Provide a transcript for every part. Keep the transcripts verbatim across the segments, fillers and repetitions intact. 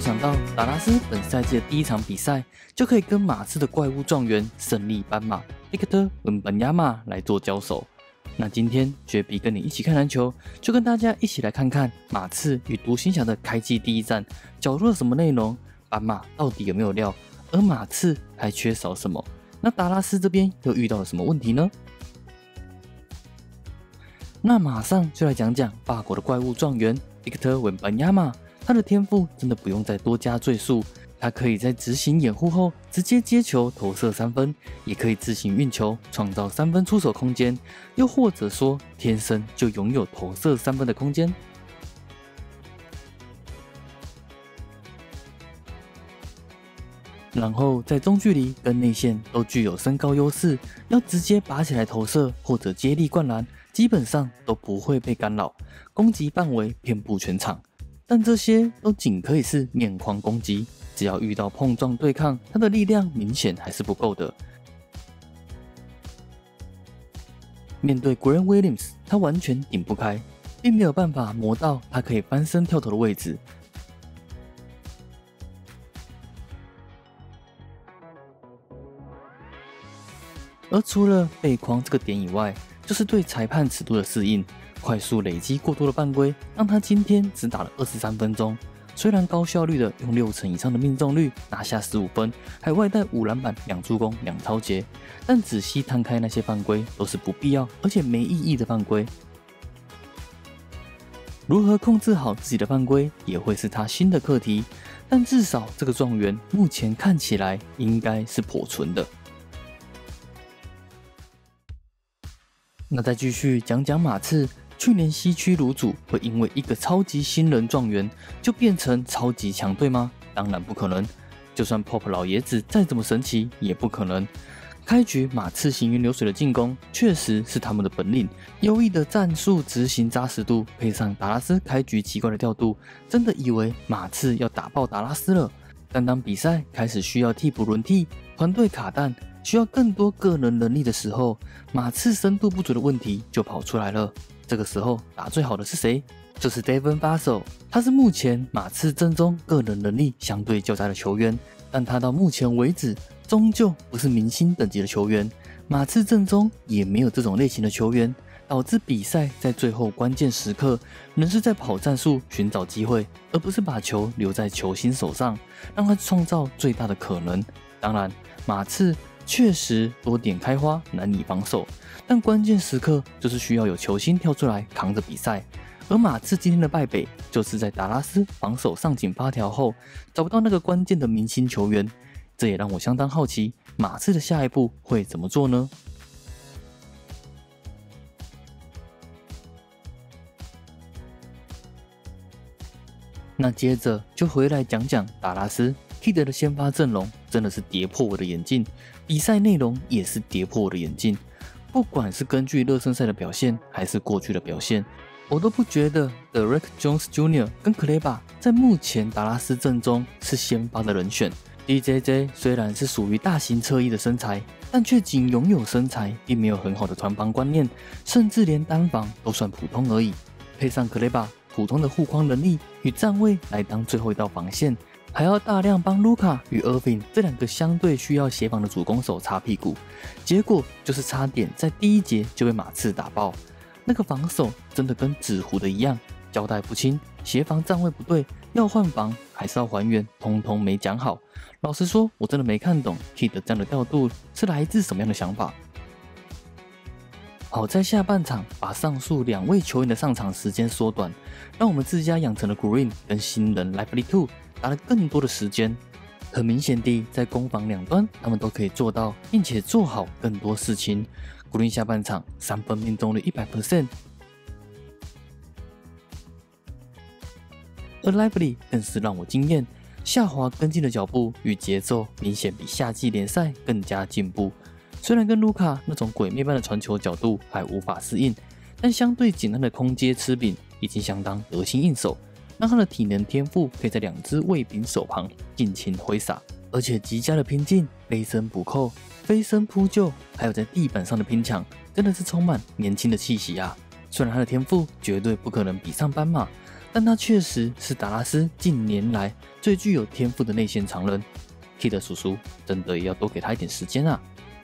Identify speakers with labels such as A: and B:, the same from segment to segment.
A: 想到达拉斯本赛季的第一场比赛就可以跟马刺的怪物状元胜利斑马维克特·文本亚马来做交手。那今天绝比跟你一起看篮球，就跟大家一起来看看马刺与独行侠的开季第一战搅入了什么内容，斑马到底有没有料，而马刺还缺少什么？那达拉斯这边又遇到了什么问题呢？那马上就来讲讲法国的怪物状元维克特·文本亚马，他的天赋真的不用再多加赘述。他可以在执行掩护后直接接球投射三分，也可以自行运球创造三分出手空间，又或者说天生就拥有投射三分的空间。然后在中距离跟内线都具有身高优势，要直接拔起来投射或者接力灌篮，基本上都不会被干扰，攻击范围遍布全场。但这些都仅可以是面框攻击，只要遇到碰撞对抗，他的力量明显还是不够的。面对 Grant Williams， 他完全顶不开，并没有办法磨到他可以翻身跳投的位置。而除了背框这个点以外，就是对裁判尺度的适应。快速累积过多的犯规，让他今天只打了二十三分钟。虽然高效率的用六成以上的命中率拿下十五分，还外带五篮板、两助攻、两抄截，但仔细摊开那些犯规都是不必要而且没意义的犯规。如何控制好自己的犯规，也会是他新的课题。但至少这个状元目前看起来应该是颇纯的。那再继续讲讲马刺。去年西区卤主会因为一个超级新人状元就变成超级强队吗？当然不可能。就算 Pop 老爷子再怎么神奇，也不可能。开局马刺行云流水的进攻确实是他们的本领，优异的战术执行扎实度，配上达拉斯开局奇怪的调度，真的以为马刺要打爆达拉斯了。但当比赛开始需要替补轮替，团队卡弹，需要更多个人能力的时候，马刺深度不足的问题就跑出来了。这个时候打最好的是谁？就是 Devin Vassell， 他是目前马刺阵中个人能力相对较佳的球员，但他到目前为止终究不是明星等级的球员，马刺阵中也没有这种类型的球员，导致比赛在最后关键时刻仍是在跑战术寻找机会，而不是把球留在球星手上，让他创造最大的可能。当然，马刺确实多点开花，难以防守，但关键时刻就是需要有球星跳出来扛着比赛。而马刺今天的败北，就是在达拉斯防守上紧发条后，找不到那个关键的明星球员。这也让我相当好奇，马刺的下一步会怎么做呢？那接着就回来讲讲达拉斯。Kidd 的先发阵容真的是跌破我的眼镜，比赛内容也是跌破我的眼镜。不管是根据热身赛的表现，还是过去的表现，我都不觉得 Derrick Jones Junior 跟 Kleber 在目前达拉斯阵中是先发的人选。D J J 虽然是属于大型侧翼的身材，但却仅拥有身材，并没有很好的传防观念，甚至连单防都算普通而已。配上 Kleber 普通的护框能力与站位来当最后一道防线，还要大量帮卢卡与 Irving 这两个相对需要协防的主攻手擦屁股，结果就是差点在第一节就被马刺打爆。那个防守真的跟纸糊的一样，交代不清，协防站位不对，要换防还是要还原，通通没讲好。老实说，我真的没看懂 Kidd 这样的调度是来自什么样的想法。好在下半场把上述两位球员的上场时间缩短，让我们自家养成的 Green 跟新人 Lively 二打了更多的时间。很明显地，在攻防两端，他们都可以做到，并且做好更多事情。Green 下半场三分命中率 百分之百， 而 Lively 更是让我惊艳，下滑跟进的脚步与节奏明显比夏季联赛更加进步。虽然跟卢卡那种鬼灭般的传球角度还无法适应，但相对简单的空接吃饼已经相当得心应手，让他的体能天赋可以在两只卫兵手旁尽情挥洒，而且极佳的拼劲、背身补扣、飞身扑救，还有在地板上的拼抢，真的是充满年轻的气息啊！虽然他的天赋绝对不可能比上斑马， 但他确实是达拉斯近年来最具有天赋的内线常人。Kid 叔叔真的也要多给他一点时间啊！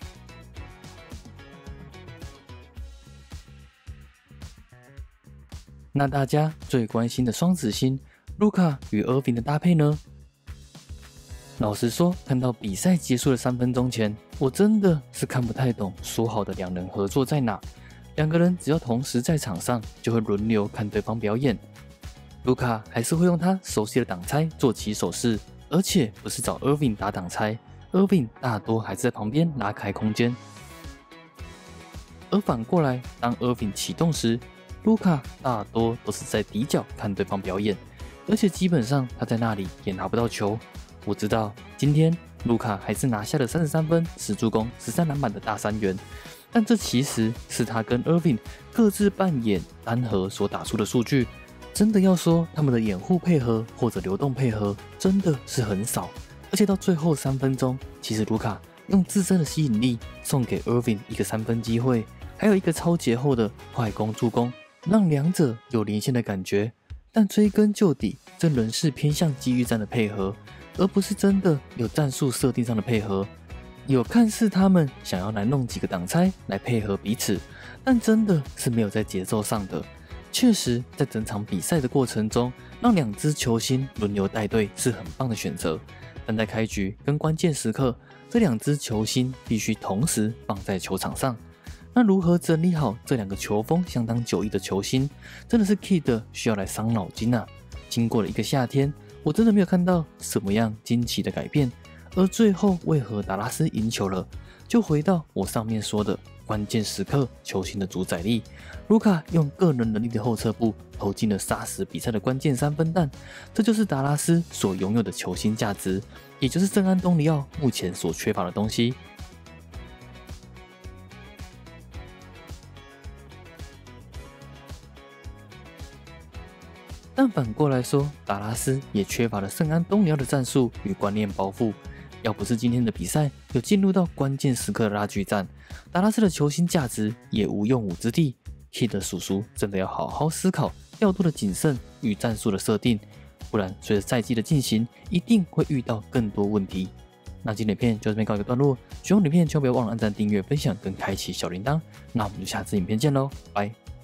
A: 那大家最关心的双子星卢卡与 Irving 的搭配呢？老实说，看到比赛结束的三分钟前，我真的是看不太懂说好的两人合作在哪。两个人只要同时在场上，就会轮流看对方表演。卢卡还是会用他熟悉的挡拆做起手势，而且不是找 Irving 打挡拆 ，Irving 大多还是在旁边拉开空间。而反过来，当 Irving 启动时，卢卡大多都是在底角看对方表演，而且基本上他在那里也拿不到球。我知道今天卢卡还是拿下了三十三分、十助攻、十三篮板的大三元，但这其实是他跟 Irving 各自扮演单核所打出的数据。真的要说他们的掩护配合或者流动配合，真的是很少。而且到最后三分钟，其实卢卡用自身的吸引力送给 Irving 一个三分机会，还有一个超节后的快攻助攻，让两者有连线的感觉。但追根究底，这仍是偏向机遇战的配合，而不是真的有战术设定上的配合。有看似他们想要来弄几个挡拆来配合彼此，但真的是没有在节奏上的。确实，在整场比赛的过程中，让两支球星轮流带队是很棒的选择。但在开局跟关键时刻，这两支球星必须同时放在球场上。那如何整理好这两个球风相当迥异的球星，真的是 Kid 需要来伤脑筋啊！经过了一个夏天，我真的没有看到什么样惊奇的改变。而最后为何达拉斯赢球了，就回到我上面说的关键时刻球星的主宰力。卢卡用个人能力的后撤步投进了杀死比赛的关键三分弹，这就是达拉斯所拥有的球星价值，也就是圣安东尼奥目前所缺乏的东西。但反过来说，达拉斯也缺乏了圣安东尼奥的战术与观念包袱。要不是今天的比赛有进入到关键时刻的拉锯战，达拉斯的球星价值也无用武之地。Kid 叔叔真的要好好思考调度的谨慎与战术的设定，不然随着赛季的进行，一定会遇到更多问题。那今天影片就这边告一个段落，喜欢影片千万不要忘了按赞、订阅、分享跟开启小铃铛。那我们就下次影片见喽，拜。